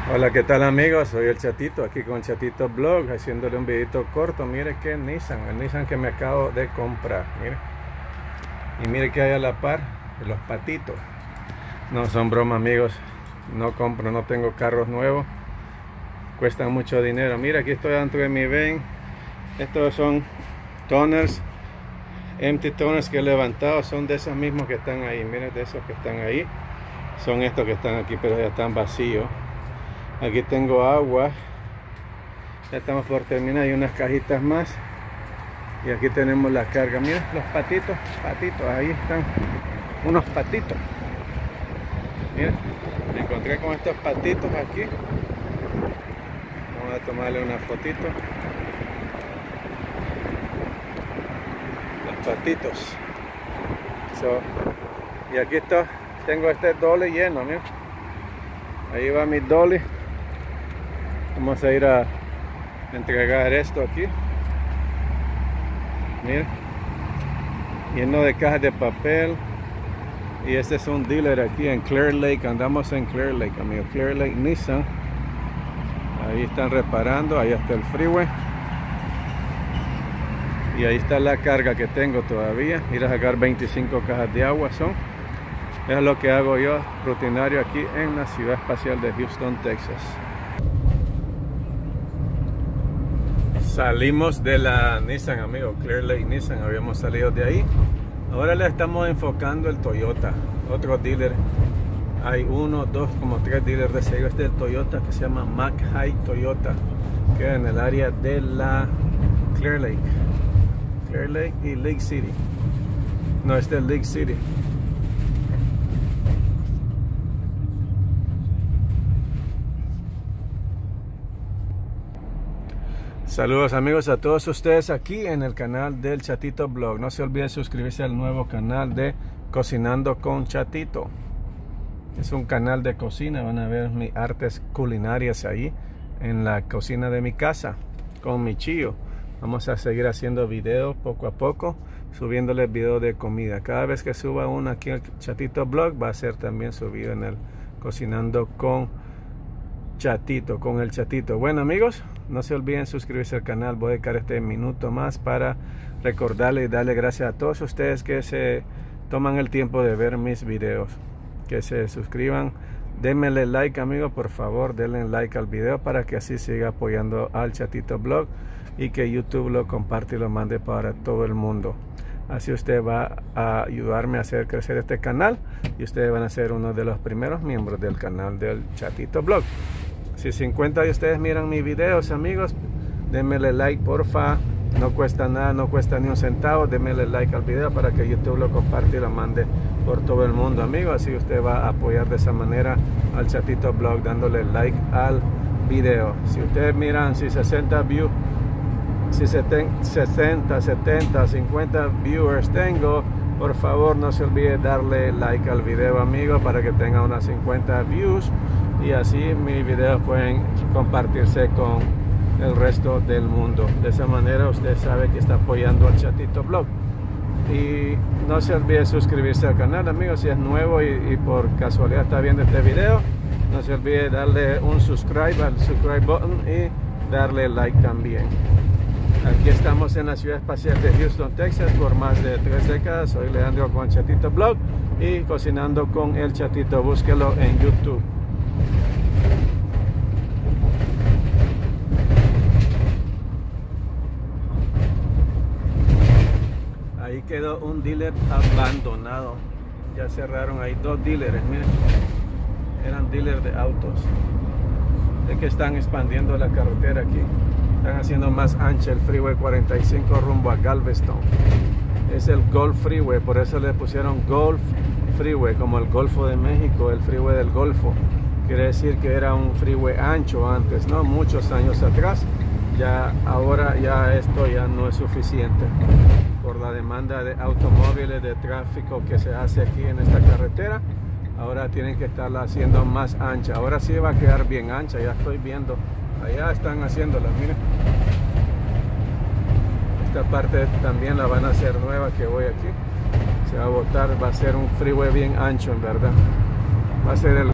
Hola, ¿qué tal amigos? Soy el Chatito, aquí con el Chatito Blog, haciéndole un videito corto. Mire que el Nissan que me acabo de comprar, mire. Y mire que hay a la par, los patitos. No son broma amigos, no compro, no tengo carros nuevos, cuestan mucho dinero. Mira, aquí estoy dentro de mi van. Estos son toners, empty toners que he levantado, son de esos mismos que están ahí. Miren, de esos que están ahí, son estos que están aquí, pero ya están vacíos. Aquí tengo agua, ya estamos por terminar, hay unas cajitas más y aquí tenemos la carga. Miren los patitos, ahí están unos patitos. Miren, me encontré con estos patitos aquí. Vamos a tomarle una fotito. Los patitos. Y aquí está, tengo este dolly lleno, miren. Ahí va mi dolly. Vamos a ir a entregar esto aquí. Miren, lleno de cajas de papel. Y este es un dealer aquí en Clear Lake. Andamos en Clear Lake, amigos. Clear Lake Nissan. Ahí están reparando. Ahí está el freeway. Y ahí está la carga que tengo todavía. Ir a sacar 25 cajas de agua son. Es lo que hago yo rutinario aquí en la ciudad espacial de Houston, Texas. Salimos de la Nissan, amigos, Clear Lake Nissan, habíamos salido de ahí. Ahora le estamos enfocando el Toyota, otro dealer. Hay uno, dos, como tres dealers de sello. Este es el Toyota que se llama Mac-High Toyota, queda en el área de la Clear Lake y Lake City. No, este es Lake City. Saludos amigos a todos ustedes aquí en el canal del Chatito Blog. No se olviden suscribirse al nuevo canal de Cocinando con Chatito. Es un canal de cocina, van a ver mis artes culinarias ahí en la cocina de mi casa con mi chío. Vamos a seguir haciendo videos poco a poco, subiéndoles videos de comida. Cada vez que suba uno aquí en el Chatito Blog va a ser también subido en el Cocinando con Chatito, con el Chatito. Bueno amigos, no se olviden suscribirse al canal. Voy a dedicar este minuto más para recordarle y darle gracias a todos ustedes que se toman el tiempo de ver mis videos, que se suscriban, denme like amigos, por favor denle like al video para que así siga apoyando al Chatito Blog y que YouTube lo comparte y lo mande para todo el mundo. Así usted va a ayudarme a hacer crecer este canal y ustedes van a ser uno de los primeros miembros del canal del Chatito Blog. Si 50 de ustedes miran mis videos amigos, denme like porfa, no cuesta nada, no cuesta ni un centavo. Denme like al video para que YouTube lo comparte y lo mande por todo el mundo amigos. Así usted va a apoyar de esa manera al Chatito Blog dándole like al video. Si ustedes miran, si 60 views, si 60, 70, 50 viewers tengo, por favor no se olvide darle like al video amigos para que tenga unas 50 views y así mis videos pueden compartirse con el resto del mundo. De esa manera usted sabe que está apoyando al Chatito Blog. Y no se olvide suscribirse al canal amigos, si es nuevo y por casualidad está viendo este video, no se olvide darle un subscribe al subscribe button y darle like también. Aquí estamos en la ciudad espacial de Houston, Texas por más de 3 décadas. Soy Leandro con Chatito Blog y Cocinando con el Chatito. Búsquelo en YouTube. Ahí quedó un dealer abandonado. Ya cerraron ahí 2 dealers, miren. Eran dealers de autos. Es que están expandiendo la carretera aquí. Están haciendo más ancha el Freeway 45 rumbo a Galveston. Es el Gulf Freeway, por eso le pusieron Gulf Freeway, como el Golfo de México, el Freeway del Golfo. Quiere decir que era un freeway ancho antes, ¿no? Muchos años atrás. Ya ahora ya esto ya no es suficiente por la demanda de automóviles, de tráfico que se hace aquí en esta carretera. Ahora tienen que estarla haciendo más ancha. Ahora sí va a quedar bien ancha, ya estoy viendo. Allá están haciéndola, miren. Esta parte también la van a hacer nueva que voy aquí. Se va a botar, va a ser un freeway bien ancho en verdad. Va a ser el